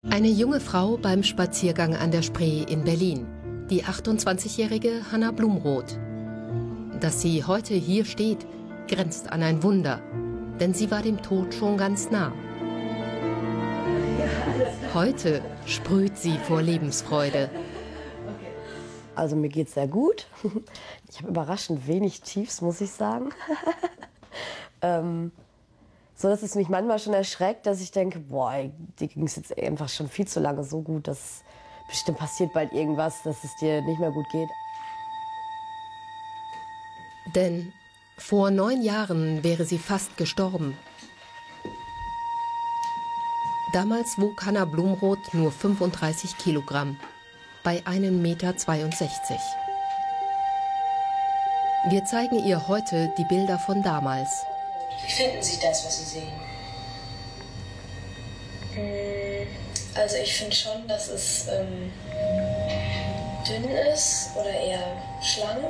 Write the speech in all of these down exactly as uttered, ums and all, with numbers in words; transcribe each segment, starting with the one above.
Eine junge Frau beim Spaziergang an der Spree in Berlin, die achtundzwanzigjährige Hanna Blumroth. Dass sie heute hier steht, grenzt an ein Wunder, denn sie war dem Tod schon ganz nah. Heute sprüht sie vor Lebensfreude. Also mir geht's sehr gut. Ich habe überraschend wenig Tiefs, muss ich sagen. ähm, so, dass es mich manchmal schon erschreckt, dass ich denke, boah, dir ging es jetzt einfach schon viel zu lange so gut, dass bestimmt passiert bald irgendwas, dass es dir nicht mehr gut geht. Denn vor neun Jahren wäre sie fast gestorben. Damals wog Hanna Blumroth nur fünfunddreißig Kilogramm. Bei einem Meter zweiundsechzig. Wir zeigen ihr heute die Bilder von damals. Wie finden Sie das, was Sie sehen? Also ich finde schon, dass es ähm, dünn ist oder eher schlank.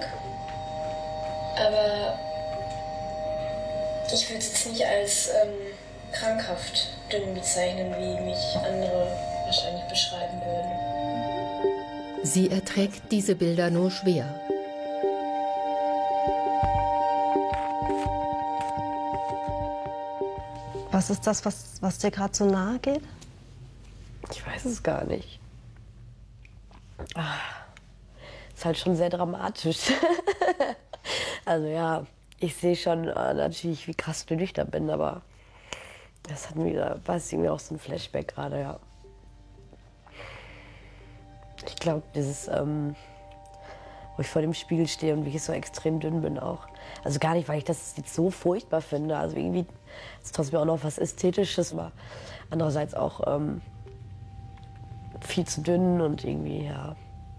Aber ich würde es jetzt nicht als ähm, krankhaft dünn bezeichnen, wie mich andere wahrscheinlich beschreiben würden. Sie erträgt diese Bilder nur schwer. Was ist das, was, was dir gerade so nahe geht? Ich weiß es gar nicht. Ah, ist halt schon sehr dramatisch. Also ja, ich sehe schon äh, natürlich, wie krass dünn ich da bin, aber das hat mir, weiß ich, mir auch so ein Flashback gerade, ja. Ich glaube, dieses, ähm, wo ich vor dem Spiegel stehe und wie ich so extrem dünn bin auch. Also gar nicht, weil ich das jetzt so furchtbar finde. Also irgendwie ist trotzdem auch noch was Ästhetisches, aber andererseits auch ähm, viel zu dünn und irgendwie, ja.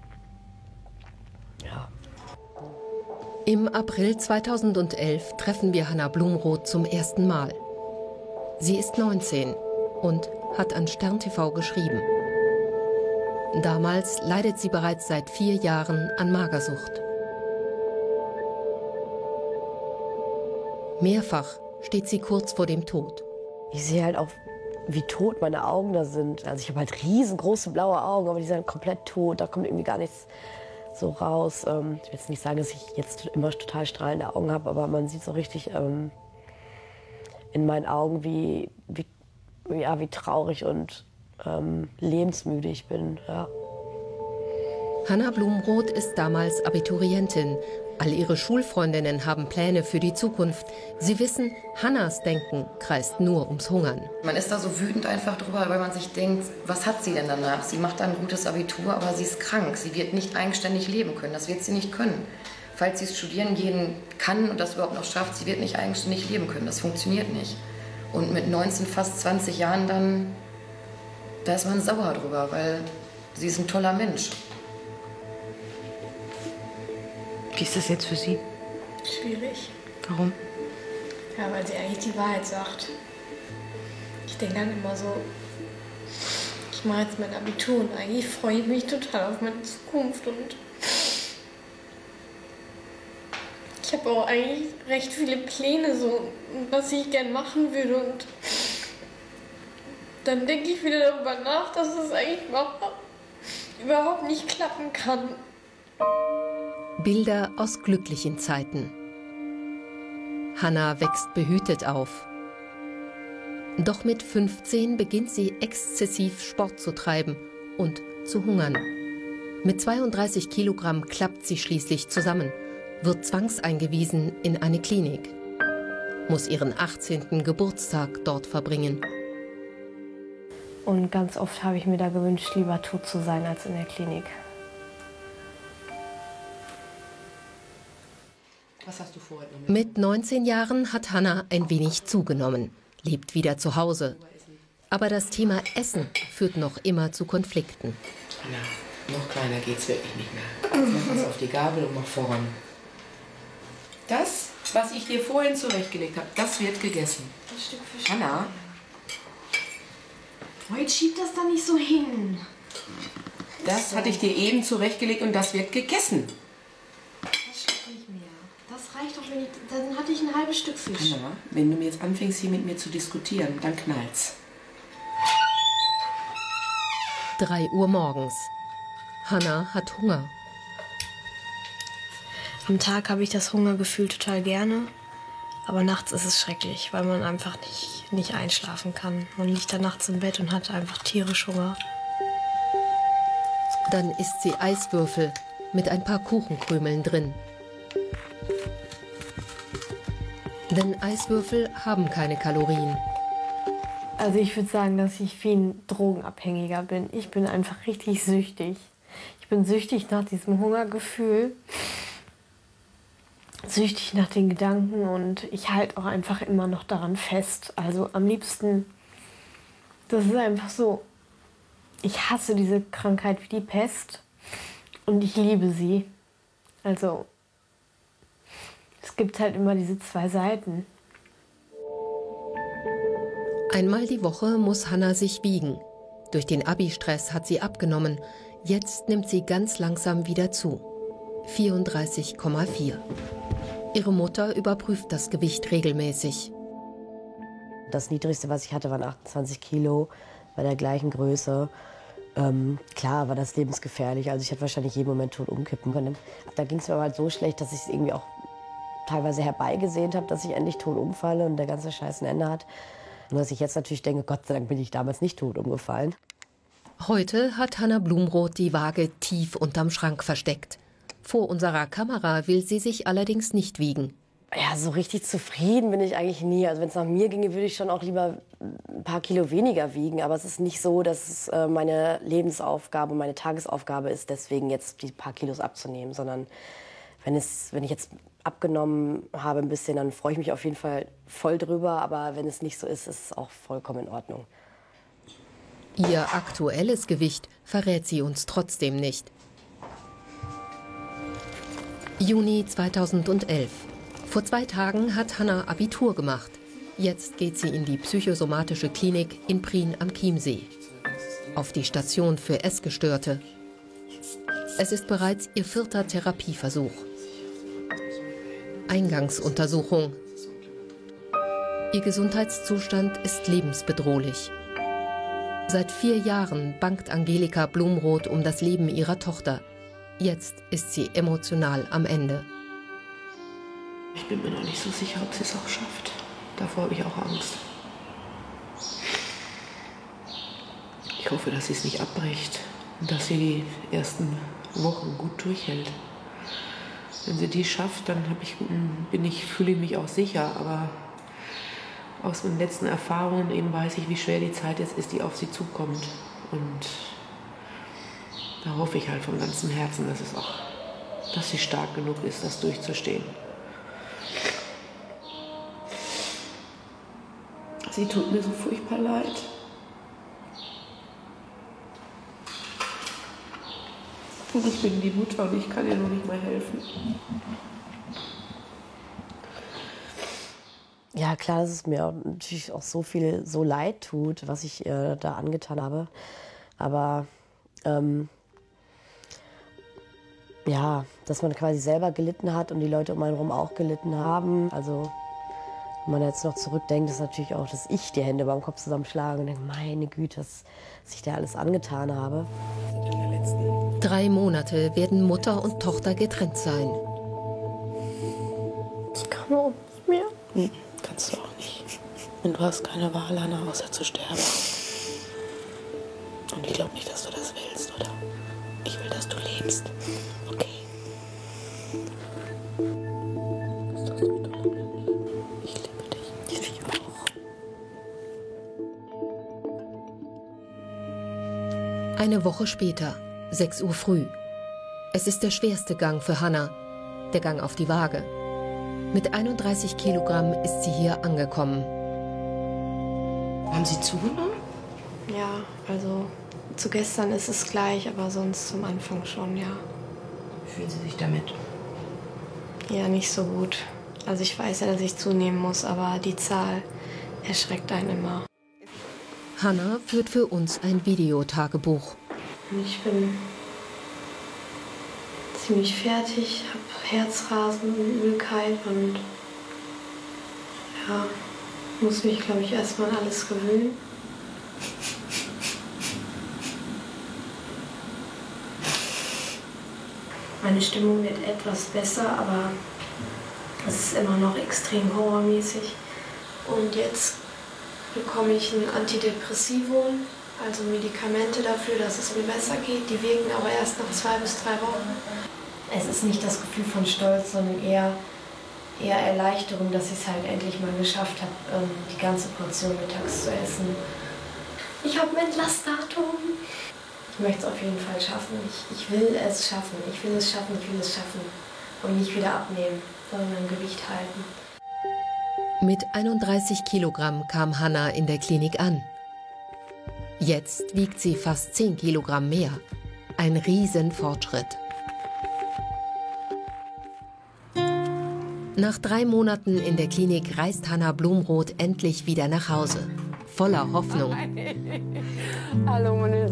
ja. Im April zweitausendelf treffen wir Hanna Blumroth zum ersten Mal. Sie ist neunzehn und hat an Stern T V geschrieben. Damals leidet sie bereits seit vier Jahren an Magersucht. Mehrfach steht sie kurz vor dem Tod. Ich sehe halt auch, wie tot meine Augen da sind. Also ich habe halt riesengroße blaue Augen, aber die sind komplett tot. Da kommt irgendwie gar nichts so raus. Ich will jetzt nicht sagen, dass ich jetzt immer total strahlende Augen habe, aber man sieht so richtig ähm, in meinen Augen, wie, wie, ja, wie traurig und ähm, lebensmüde ich bin. Ja. Hanna Blumroth ist damals Abiturientin. All ihre Schulfreundinnen haben Pläne für die Zukunft. Sie wissen, Hannas Denken kreist nur ums Hungern. Man ist da so wütend einfach drüber, weil man sich denkt, was hat sie denn danach? Sie macht ein gutes Abitur, aber sie ist krank. Sie wird nicht eigenständig leben können. Das wird sie nicht können. Falls sie es studieren gehen kann und das überhaupt noch schafft, sie wird nicht eigenständig leben können. Das funktioniert nicht. Und mit neunzehn, fast zwanzig Jahren dann, da ist man sauer drüber, weil sie ist ein toller Mensch. Wie ist das jetzt für Sie? Schwierig. Warum? Ja, weil sie eigentlich die Wahrheit sagt. Ich denke dann immer so, ich mache jetzt mein Abitur und eigentlich freue ich mich total auf meine Zukunft und ich habe auch eigentlich recht viele Pläne, so, was ich gern machen würde und dann denke ich wieder darüber nach, dass es eigentlich überhaupt nicht klappen kann. Bilder aus glücklichen Zeiten. Hanna wächst behütet auf. Doch mit fünfzehn beginnt sie exzessiv Sport zu treiben und zu hungern. Mit zweiunddreißig Kilogramm klappt sie schließlich zusammen, wird zwangseingewiesen in eine Klinik, muss ihren achtzehnten Geburtstag dort verbringen. Und ganz oft habe ich mir da gewünscht, lieber tot zu sein als in der Klinik. Was hast du vor heute mit? Mit neunzehn Jahren hat Hanna ein wenig zugenommen, lebt wieder zu Hause. Aber das Thema Essen führt noch immer zu Konflikten. Hanna, noch kleiner geht's wirklich nicht mehr. Jetzt mach was auf die Gabel und mach voran. Das, was ich dir vorhin zurechtgelegt habe, das wird gegessen. Ein Stück Fisch. Hanna? Heute schiebt das da nicht so hin. Das hatte ich dir eben zurechtgelegt und das wird gegessen. Das schmeckt nicht mehr. Das reicht doch, wenn ich, dann hatte ich ein halbes Stück Fisch. Hanna, wenn du mir jetzt anfängst, hier mit mir zu diskutieren, dann knallt's. drei Uhr morgens. Hanna hat Hunger. Am Tag habe ich das Hungergefühl total gerne, aber nachts ist es schrecklich, weil man einfach nicht, nicht einschlafen kann. Man liegt da nachts im Bett und hat einfach tierisch Hunger. Dann isst sie Eiswürfel mit ein paar Kuchenkrümeln drin. Denn Eiswürfel haben keine Kalorien. Also ich würde sagen, dass ich wie ein Drogenabhängiger bin. Ich bin einfach richtig süchtig. Ich bin süchtig nach diesem Hungergefühl, süchtig nach den Gedanken und ich halte auch einfach immer noch daran fest. Also am liebsten, das ist einfach so, ich hasse diese Krankheit wie die Pest und ich liebe sie. Also es gibt halt immer diese zwei Seiten. Einmal die Woche muss Hanna sich wiegen. Durch den Abi-Stress hat sie abgenommen. Jetzt nimmt sie ganz langsam wieder zu. vierunddreißig Komma vier. Ihre Mutter überprüft das Gewicht regelmäßig. Das Niedrigste, was ich hatte, waren achtundzwanzig Kilo bei der gleichen Größe. Ähm, klar war das lebensgefährlich. Also ich hätte wahrscheinlich jeden Moment tot umkippen können. Da ging es mir aber halt so schlecht, dass ich es irgendwie auch teilweise herbeigesehnt habe, dass ich endlich tot umfalle und der ganze Scheiß ein Ende hat. Und dass ich jetzt natürlich denke, Gott sei Dank bin ich damals nicht tot umgefallen. Heute hat Hanna Blumroth die Waage tief unterm Schrank versteckt. Vor unserer Kamera will sie sich allerdings nicht wiegen. Ja, so richtig zufrieden bin ich eigentlich nie. Also wenn es nach mir ginge, würde ich schon auch lieber ein paar Kilo weniger wiegen. Aber es ist nicht so, dass es äh, meine Lebensaufgabe, meine Tagesaufgabe ist, deswegen jetzt die paar Kilos abzunehmen. Sondern wenn, es, wenn ich jetzt abgenommen habe ein bisschen, dann freue ich mich auf jeden Fall voll drüber. Aber wenn es nicht so ist, ist es auch vollkommen in Ordnung. Ihr aktuelles Gewicht verrät sie uns trotzdem nicht. Juni zweitausendelf. Vor zwei Tagen hat Hanna Abitur gemacht. Jetzt geht sie in die psychosomatische Klinik in Prien am Chiemsee. Auf die Station für Essgestörte. Es ist bereits ihr vierter Therapieversuch. Eingangsuntersuchung. Ihr Gesundheitszustand ist lebensbedrohlich. Seit vier Jahren bangt Angelika Blumroth um das Leben ihrer Tochter. Jetzt ist sie emotional am Ende. Ich bin mir noch nicht so sicher, ob sie es auch schafft. Davor habe ich auch Angst. Ich hoffe, dass sie es nicht abbricht und dass sie die ersten Wochen gut durchhält. Wenn sie die schafft, dann habe ich, bin ich, fühle ich mich auch sicher. Aber aus meinen letzten Erfahrungen eben weiß ich, wie schwer die Zeit jetzt ist, die auf sie zukommt. Und da hoffe ich halt von ganzem Herzen, dass es auch, dass sie stark genug ist, das durchzustehen. Sie tut mir so furchtbar leid. Und ich bin die Mutter und ich kann ihr noch nicht mal helfen. Ja, klar, dass es mir natürlich auch so viel so leid tut, was ich äh, da angetan habe. Aber ähm, ja, dass man quasi selber gelitten hat und die Leute um einen herum auch gelitten haben. Also wenn man jetzt noch zurückdenkt, ist natürlich auch, dass ich die Hände beim Kopf zusammenschlage und denke, meine Güte, was ich da alles angetan habe. Drei Monate werden Mutter und Tochter getrennt sein. Ich kann auch nicht mehr. Hm, kannst du auch nicht. Und du hast keine Wahl, Hanna, außer zu sterben. Und ich glaube nicht, dass du das willst, oder? Ich will, dass du lebst. Okay. Ich liebe dich. Ich dich auch. Eine Woche später, sechs Uhr früh. Es ist der schwerste Gang für Hanna, der Gang auf die Waage. Mit einunddreißig Kilogramm ist sie hier angekommen. Haben Sie zugenommen? Ja, also zu gestern ist es gleich, aber sonst zum Anfang schon, ja. Wie fühlen Sie sich damit? Ja, nicht so gut. Also ich weiß ja, dass ich zunehmen muss, aber die Zahl erschreckt einen immer. Hanna führt für uns ein Videotagebuch. Ich bin ziemlich fertig, habe Herzrasen, Übelkeit und ja, muss mich, glaube ich, erstmal an alles gewöhnen. Meine Stimmung wird etwas besser, aber es ist immer noch extrem horrormäßig. Und jetzt bekomme ich ein Antidepressivum, also Medikamente dafür, dass es mir besser geht. Die wirken aber erst nach zwei bis drei Wochen. Es ist nicht das Gefühl von Stolz, sondern eher, eher Erleichterung, dass ich es halt endlich mal geschafft habe, die ganze Portion mittags zu essen. Ich habe ein Entlastdatum. Ich möchte es auf jeden Fall schaffen. Ich, ich will es schaffen. Ich will es schaffen, ich will es schaffen. Und nicht wieder abnehmen, sondern Gewicht halten. Mit einunddreißig Kilogramm kam Hanna in der Klinik an. Jetzt wiegt sie fast zehn Kilogramm mehr. Ein Riesenfortschritt. Nach drei Monaten in der Klinik reist Hanna Blumroth endlich wieder nach Hause. Voller Hoffnung. Hallo, meine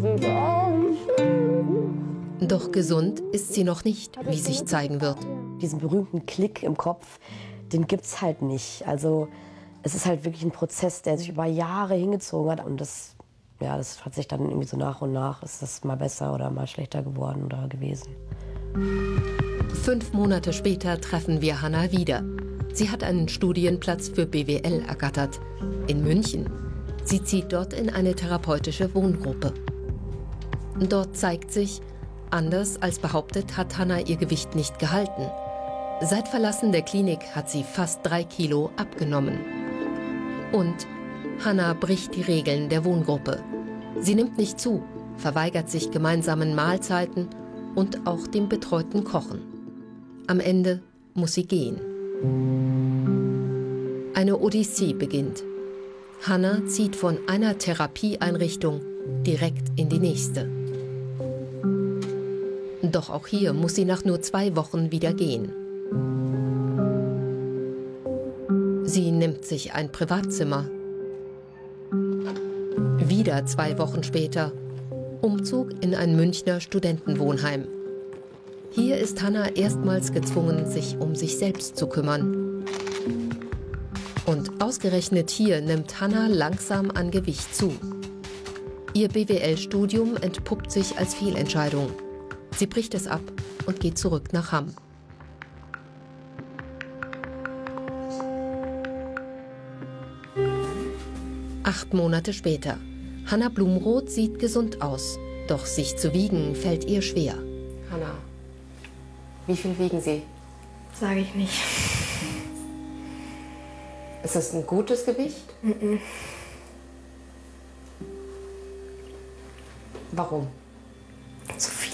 Süße. Doch gesund ist sie noch nicht, wie sich zeigen wird. Diesen berühmten Klick im Kopf, den gibt es halt nicht. Also es ist halt wirklich ein Prozess, der sich über Jahre hingezogen hat. Und das, ja, das hat sich dann irgendwie so nach und nach, ist das mal besser oder mal schlechter geworden oder gewesen. Fünf Monate später treffen wir Hanna wieder. Sie hat einen Studienplatz für B W L ergattert. In München. Sie zieht dort in eine therapeutische Wohngruppe. Dort zeigt sich, anders als behauptet, hat Hanna ihr Gewicht nicht gehalten. Seit Verlassen der Klinik hat sie fast drei Kilo abgenommen. Und Hanna bricht die Regeln der Wohngruppe. Sie nimmt nicht zu, verweigert sich gemeinsamen Mahlzeiten und auch dem betreuten Kochen. Am Ende muss sie gehen. Eine Odyssee beginnt. Hanna zieht von einer Therapieeinrichtung direkt in die nächste. Doch auch hier muss sie nach nur zwei Wochen wieder gehen. Sie nimmt sich ein Privatzimmer. Wieder zwei Wochen später Umzug in ein Münchner Studentenwohnheim. Hier ist Hanna erstmals gezwungen, sich um sich selbst zu kümmern. Und ausgerechnet hier nimmt Hanna langsam an Gewicht zu. Ihr B W L-Studium entpuppt sich als Fehlentscheidung. Sie bricht es ab und geht zurück nach Hamm. Acht Monate später. Hanna Blumroth sieht gesund aus, doch sich zu wiegen fällt ihr schwer. Hanna, wie viel wiegen Sie? Sage ich nicht. Ist das ein gutes Gewicht? Mm-mm. Warum? Zu viel.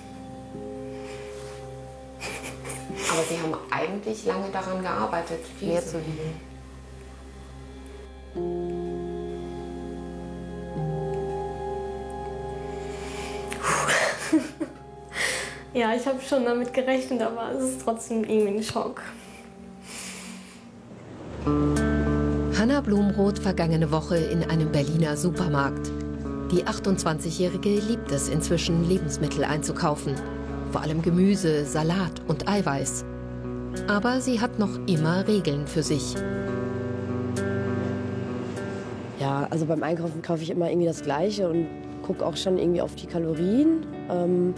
Aber Sie haben eigentlich lange daran gearbeitet, mehr zu wiegen. Ja, ich habe schon damit gerechnet, aber es ist trotzdem irgendwie ein Schock. Hanna Blumroth vergangene Woche in einem Berliner Supermarkt. Die achtundzwanzigjährige liebt es inzwischen, Lebensmittel einzukaufen. Vor allem Gemüse, Salat und Eiweiß. Aber sie hat noch immer Regeln für sich. Ja, also beim Einkaufen kaufe ich immer irgendwie das Gleiche und gucke auch schon irgendwie auf die Kalorien. Ähm,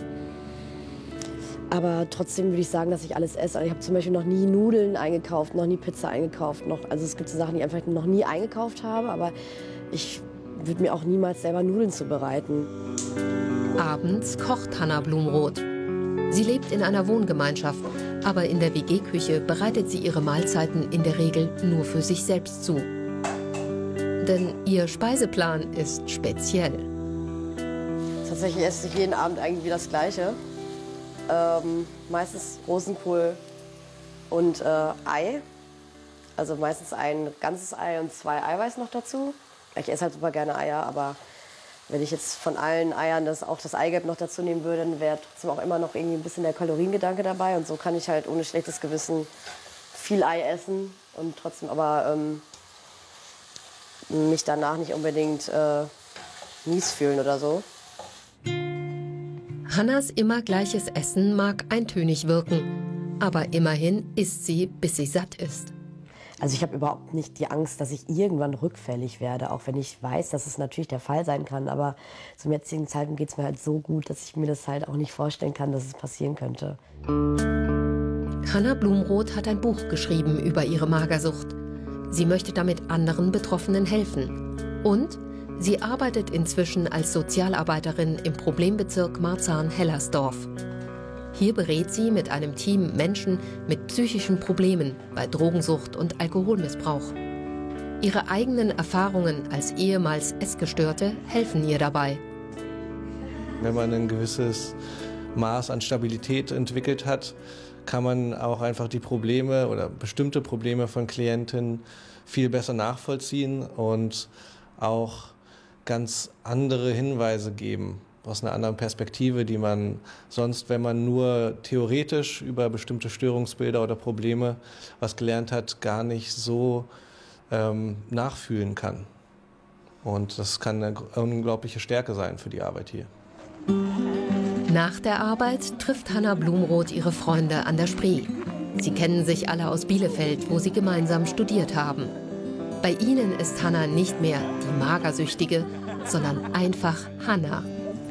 aber trotzdem würde ich sagen, dass ich alles esse. Also ich habe zum Beispiel noch nie Nudeln eingekauft, noch nie Pizza eingekauft. Noch, also es gibt so Sachen, die ich einfach noch nie eingekauft habe, aber ich würde mir auch niemals selber Nudeln zubereiten. Abends kocht Hanna Blumroth. Sie lebt in einer Wohngemeinschaft, aber in der W G-Küche bereitet sie ihre Mahlzeiten in der Regel nur für sich selbst zu. Denn ihr Speiseplan ist speziell. Tatsächlich esse ich jeden Abend eigentlich das Gleiche. Ähm, meistens Rosenkohl und äh, Ei. Also meistens ein ganzes Ei und zwei Eiweiß noch dazu. Ich esse halt super gerne Eier, aber wenn ich jetzt von allen Eiern das, auch das Eigelb noch dazu nehmen würde, dann wäre trotzdem auch immer noch irgendwie ein bisschen der Kaloriengedanke dabei. Und so kann ich halt ohne schlechtes Gewissen viel Ei essen und trotzdem aber ähm, mich danach nicht unbedingt äh, mies fühlen oder so. Hannas immer gleiches Essen mag eintönig wirken, aber immerhin isst sie, bis sie satt ist. Also ich habe überhaupt nicht die Angst, dass ich irgendwann rückfällig werde, auch wenn ich weiß, dass es natürlich der Fall sein kann. Aber zum jetzigen Zeitpunkt geht es mir halt so gut, dass ich mir das halt auch nicht vorstellen kann, dass es passieren könnte. Hanna Blumroth hat ein Buch geschrieben über ihre Magersucht. Sie möchte damit anderen Betroffenen helfen. Und sie arbeitet inzwischen als Sozialarbeiterin im Problembezirk Marzahn-Hellersdorf. Hier berät sie mit einem Team Menschen mit psychischen Problemen bei Drogensucht und Alkoholmissbrauch. Ihre eigenen Erfahrungen als ehemals Essgestörte helfen ihr dabei. Wenn man ein gewisses Maß an Stabilität entwickelt hat, kann man auch einfach die Probleme oder bestimmte Probleme von Klientinnen viel besser nachvollziehen und auch ganz andere Hinweise geben, aus einer anderen Perspektive, die man sonst, wenn man nur theoretisch über bestimmte Störungsbilder oder Probleme was gelernt hat, gar nicht so ähm, nachfühlen kann. Und das kann eine unglaubliche Stärke sein für die Arbeit hier. Nach der Arbeit trifft Hanna Blumroth ihre Freunde an der Spree. Sie kennen sich alle aus Bielefeld, wo sie gemeinsam studiert haben. Bei ihnen ist Hanna nicht mehr die Magersüchtige, sondern einfach Hanna.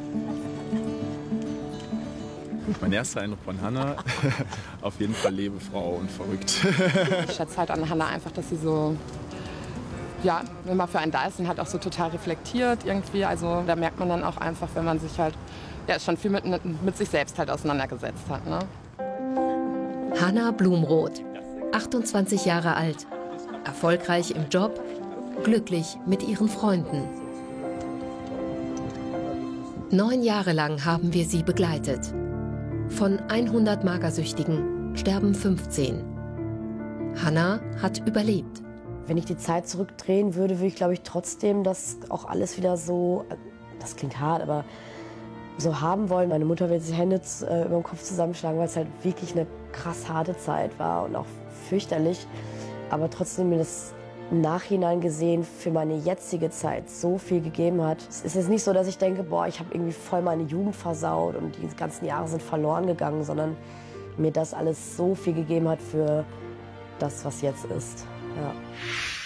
Mein erster Eindruck von Hanna, auf jeden Fall Lebefrau und verrückt. Ich schätze halt an Hanna einfach, dass sie so, ja, wenn man für einen da ist und halt auch so total reflektiert irgendwie. Also da merkt man dann auch einfach, wenn man sich halt, ja, schon viel mit, mit sich selbst halt auseinandergesetzt hat. Ne? Hanna Blumroth, achtundzwanzig Jahre alt, erfolgreich im Job, glücklich mit ihren Freunden. Neun Jahre lang haben wir sie begleitet. Von hundert Magersüchtigen sterben fünfzehn. Hanna hat überlebt. Wenn ich die Zeit zurückdrehen würde, würde ich, glaube ich, trotzdem das auch alles wieder so, das klingt hart, aber so haben wollen. Meine Mutter will sich die Hände äh, über den Kopf zusammenschlagen, weil es halt wirklich eine krass harte Zeit war und auch fürchterlich. Aber trotzdem mir das im Nachhinein gesehen für meine jetzige Zeit so viel gegeben hat. Es ist jetzt nicht so, dass ich denke, boah, ich habe irgendwie voll meine Jugend versaut und die ganzen Jahre sind verloren gegangen, sondern mir das alles so viel gegeben hat für das, was jetzt ist. Ja.